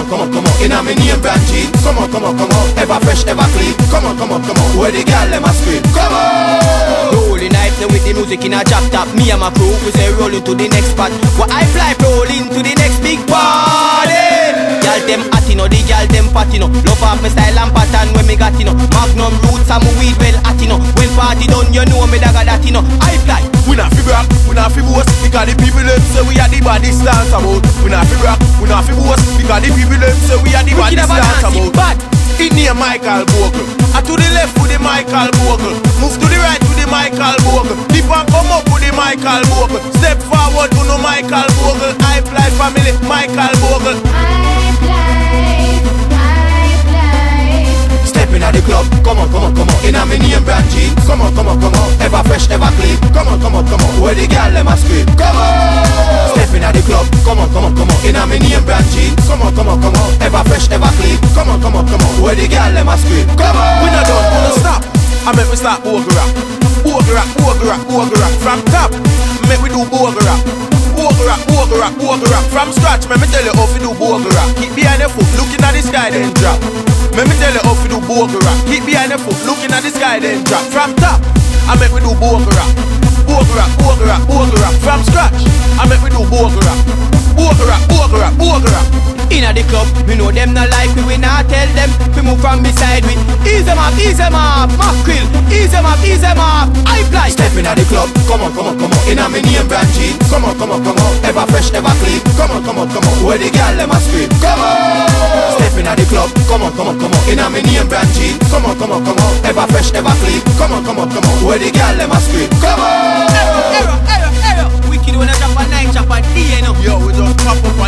Inna me name brand jeans. Come on, ever fresh, ever clean. Come on, where the girl them a scream. Come on. Rolling night with the music in a drop top. Me and my crew, we say rolling to the next spot. What I fly rolling to the next big party. Y'all them atino, the y'all them patino. Love off my style and pattern when me got you know. Magnum roots and my weed well atino. When party done, you know me dagga that you know. I fly. We not fi brag, we not fi boast, because the people them say we are the baddest dance about. We not fi brag, we not fi boast, because the people them say we are the baddest dance about. It near Michael Bogle. And to the left with the Michael Bogle. Move to the right with the Michael Bogle. Dip and come up with the Michael Bogle. Step forward to no Michael Bogle. I fly family, Michael Bogle. I fly. Stepping at the club, come on. Inna me name brand jeans. Come on, ever fresh, ever clean. Come on, where the girl them a scream. Come on. Stepping at the club, come on. Inna me name brand jeans. Come on, ever fresh, ever clean. Come on, where the girl them a scream. Come on. We not done, we not stop. I make we start bogle rap. From top, make we do bogle rap. Bogle rap. From scratch, let me tell you how to do bogle rap. Keep behind your foot, looking at the sky, then drop. Let me tell you how to do bogle rap. Keep behind your foot, looking at the sky, then drop. From top, I make we do bogle rap. From scratch, I make we do bogle rap. Inna the club, we know them not like we not tell them. We move from beside we. Ease them up, Mackerel. Ease them up. I fly. Stepping at the club, come on. Inna me name brand jeans. Come on. Ever fresh, ever clean. Come on. Where the girl them a scream. Come on. Stepping at the club, come on. Inna me name brand jeans. Come on. Ever fresh, ever clean. Come on. Where the girl them a scream. Come on. Wicked when I drop a night, drop a day, you know. Yo, we just pop up